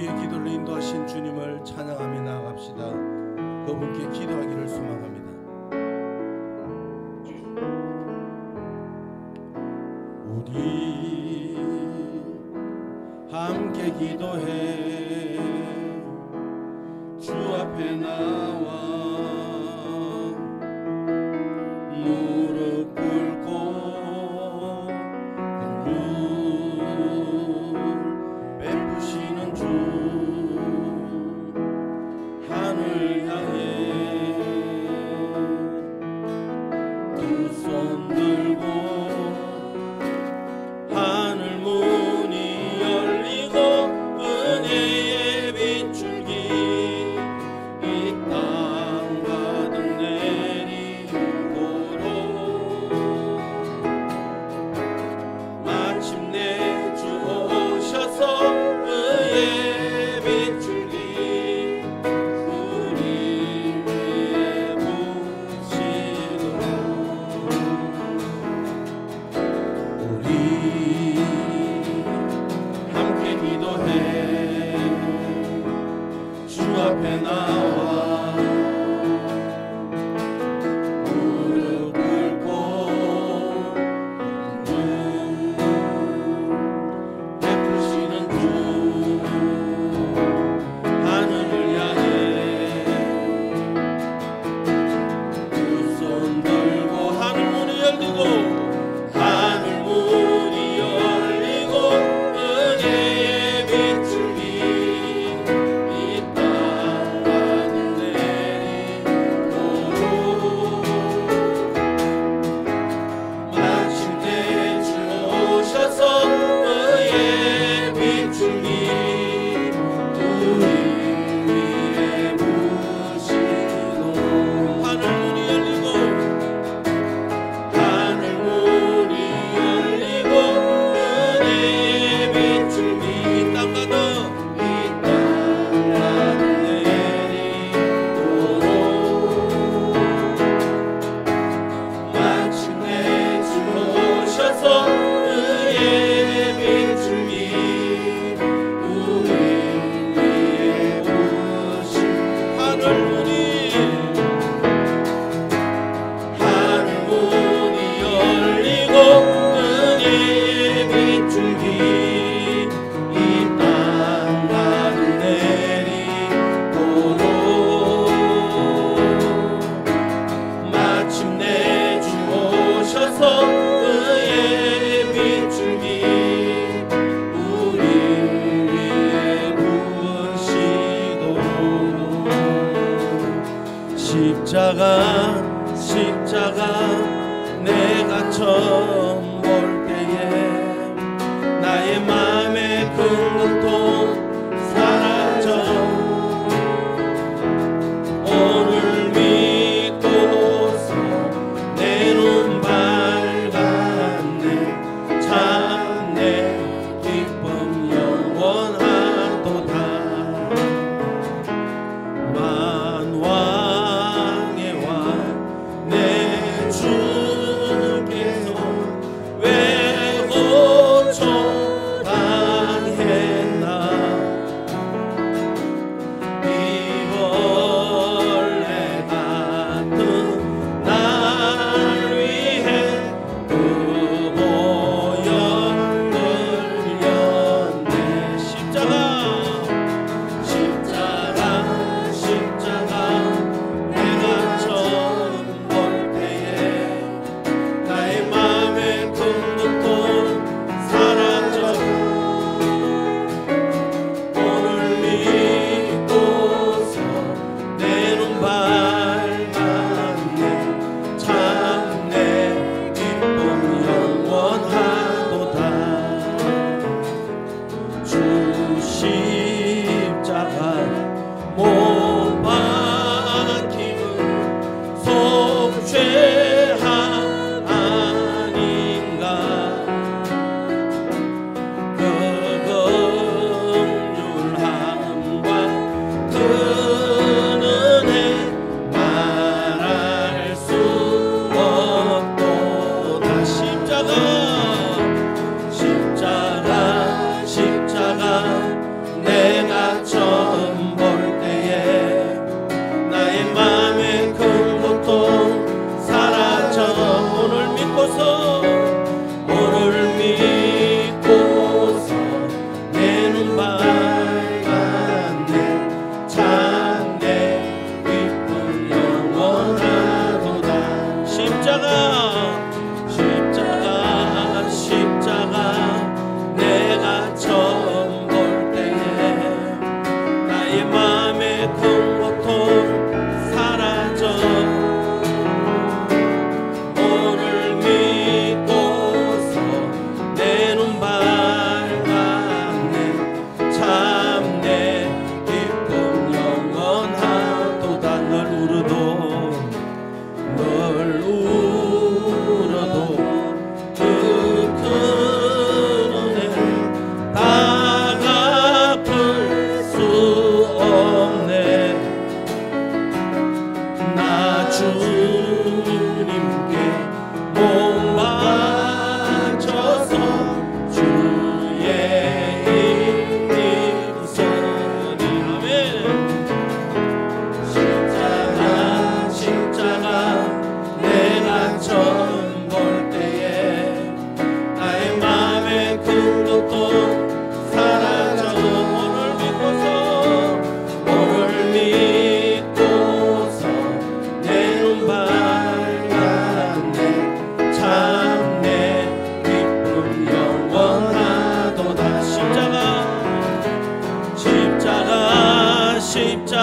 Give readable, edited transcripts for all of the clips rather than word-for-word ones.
우리의 기도를 인도하신 주님을 찬양하며 나아갑시다. 그분께 기도하기를 소망합니다. 우리 함께 기도해 주 앞에 나와 무릎 꿇고 긍휼 베푸시는 주 하늘 향해 두 손 들고 하늘 문이 열리고 은혜의 빗줄기 이 땅 가득 내리도록 마침내 주 오셔서 의의 빗줄기 우리 위에 부시도록 우리 함께 기도해 주 앞에 나와 무릎 꿇고 긍휼 베푸시는 주 하늘을 향해 두 손 들고 하늘 문이 열리고 하늘 문이 열리고 은혜의 빗줄기 이 땅 가득 내리도록 마침내 주 오셔서 의의 빗줄기 우리 위에 부시도록 하늘 문이 열리고 하늘 문이 열리고 은혜의 빗줄기 이 땅 가득 내리도록 마침내 주 오셔서 의의 빗줄기 우리 위에 부시 하늘 문이 열리고 은혜의 빗줄기 이 땅 가득 내리도록 마침내 주 오셔서 의의 빗줄기 우리 위에 부으시도록 십자가 내가 처음 볼 때에 나의 맘의 큰 고통 사라져 오늘 믿고서 내 눈 밝았네 참 내 기쁨 영원하도다 만왕의 왕 내 주께서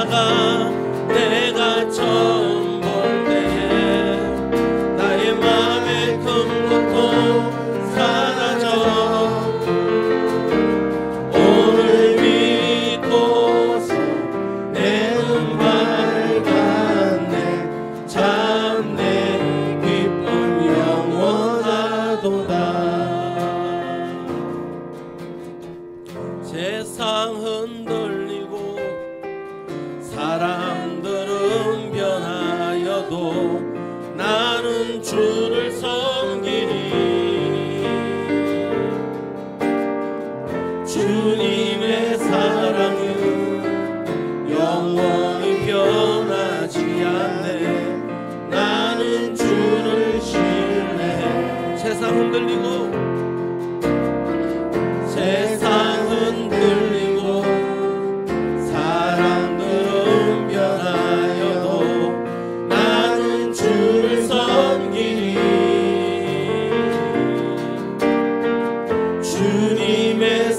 나가 내가 처음 볼 때에 나의 마음의 큰 고통 사라져 오늘 믿고서 내 눈 밝았네 참 내 기쁨 영원하도다 세상 흔들리고 사람들은 변하여도 나는 주를 섬기리 주님의 사랑은 영원히 변하지 않네 나는 주를 신뢰해 세상 흔들리고 세상 흔들리고 사람들은 변하여도 나는 주를 섬기리 주님의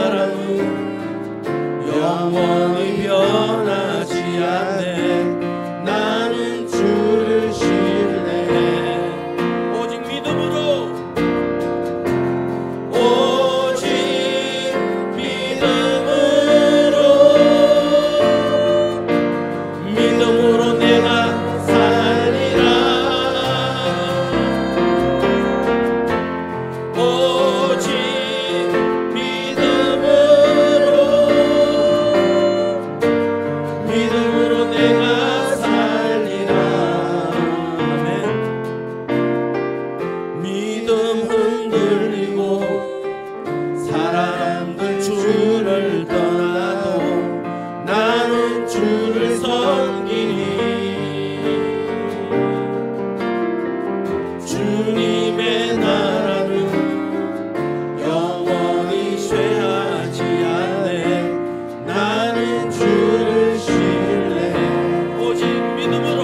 사랑은 영원히 변하지 않네 나는 주를 신뢰해 오직 믿음으로 믿음으로 내가 살리라 오직 믿음으로 내가 살리라 아멘. 믿음 흔들리고 사람들 주를 떠나도 나는 주를 섬기니 주님의 나라는 영원히 쇠하지 않네 나는 주를 신뢰해 오직 믿음으로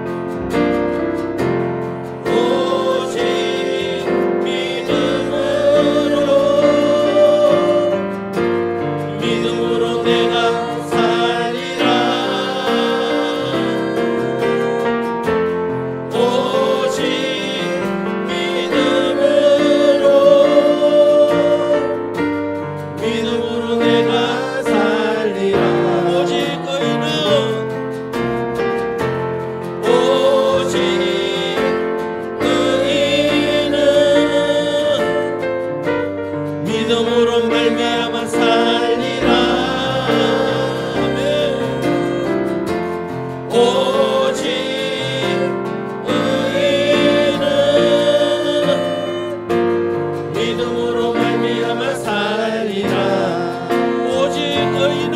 내가 살리라 오직 믿음으로 내가 살리라 오직 의인은 믿음으로 말미암아 살리라 오직 의인은 믿음으로 말미암아 살리라 오직 의인은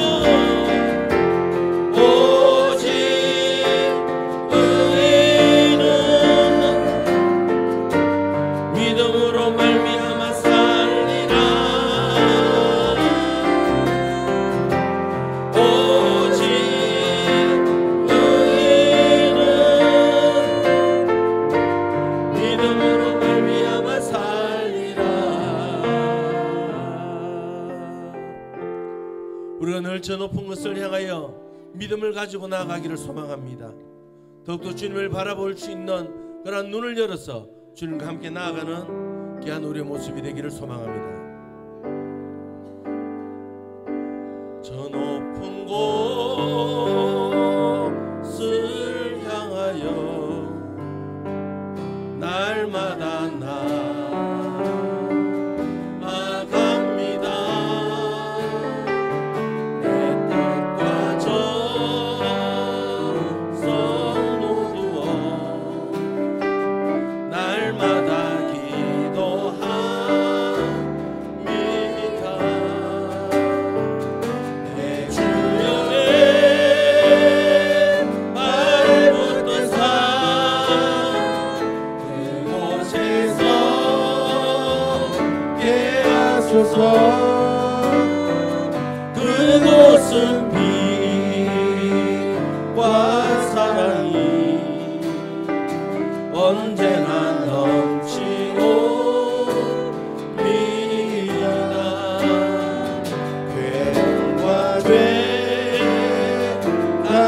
믿음으로 말미암아 살리라 믿음으로 말미암아 살리라 우리가 늘 저 높은 것을 향하여 믿음을 가지고 나아가기를 소망합니다. 더욱더 주님을 바라볼 수 있는 그런 눈을 열어서 주님과 함께 나아가는 귀한 우리의 모습이 되기를 소망합니다. 저 높은 곳을 향하여 날마다 나아갑니다. 내 뜻과 정성 모두어 날마다 기도합니다. 내 주님의 발붙은 산 그곳에서 깨하소서. 그곳은 빛과 사랑이 언제나 넘치옵니다. 괴로움과 죄가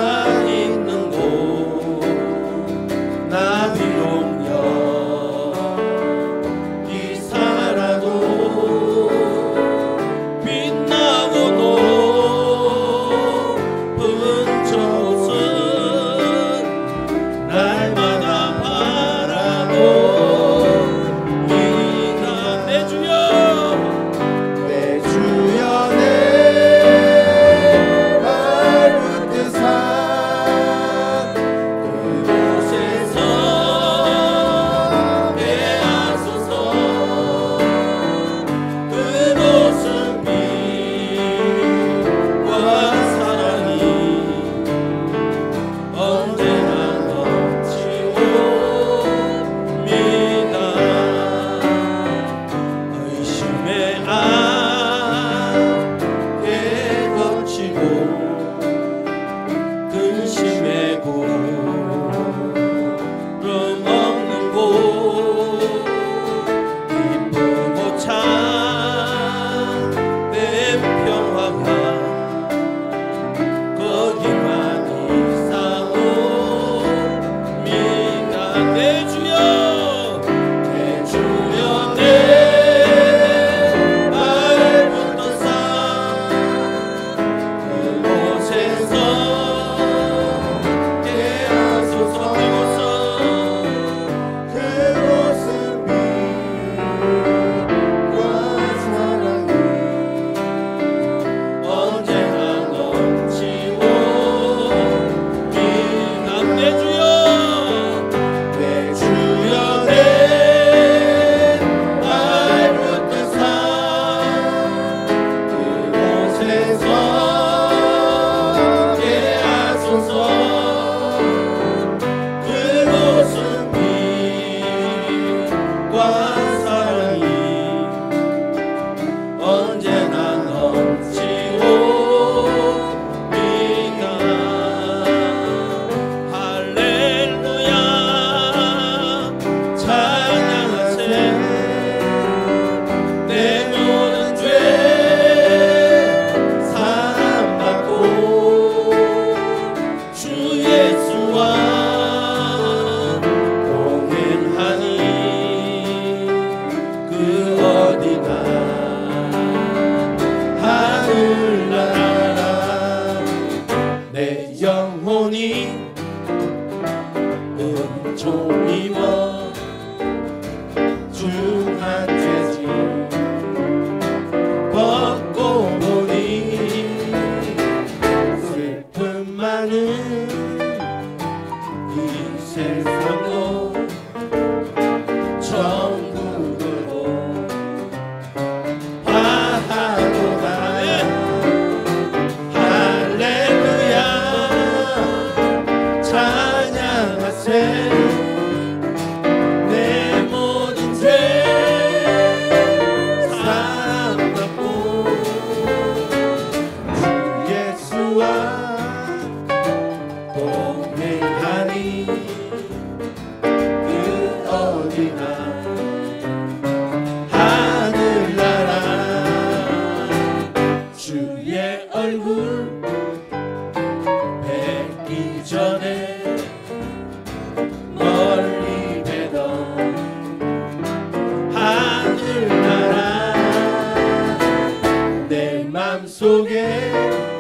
속에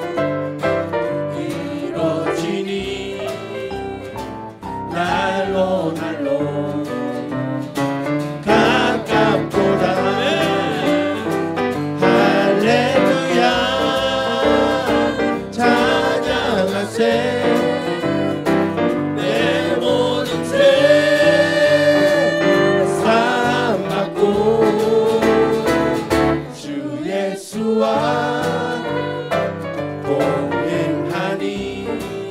이루어지니 날로 날로 가깝도다. 할렐루야 찬양하세. 내 모든 죄 사함받고 주 예수와 동행하니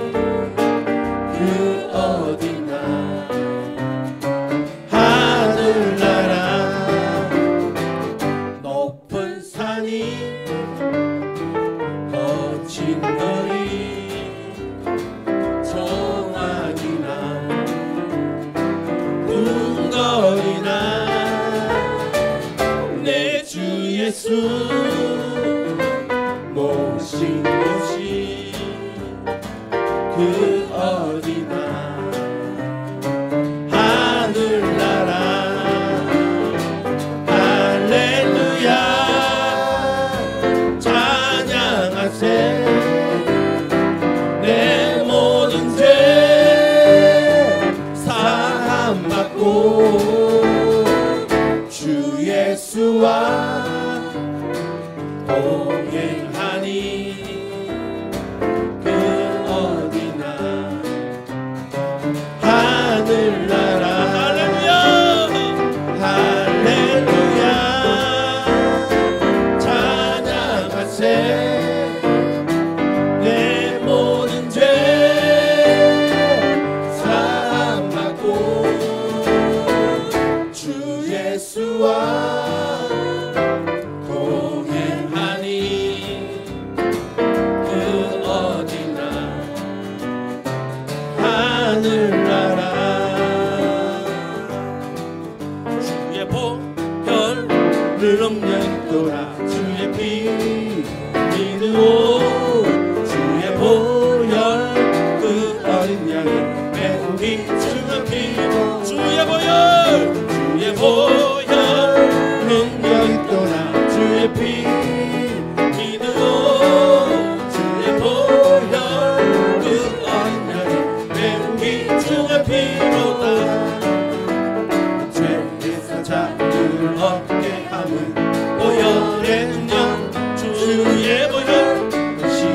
그 어디나 하늘나라 높은 산이 거친 거리 정황이나 눈거리나 내 주 예수 모신 곳이 그 어디나 하늘나라. 할렐루야 찬양하세. 내 모든 죄 사함받고 주 예수와 동행하니 그 어디나 하늘나라. 할렐루야 할렐루야 찬양하세. 내 모든 죄 사함받고 주 예수와 동행하니 그 어디나 하늘나라. 주의 보혈을 없는도다. 주의 피 믿으오. 주의 보혈 그 어린 양의 매우 귀중한 피로 주의 보혈 능력 있도다. 주의 피 믿으오. 주의 보혈 그 어린 양의 매우 귀중한 피로다. 죄에서 자유를 얻게 함은 보혈의 능력. 주의 보혈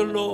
보혈로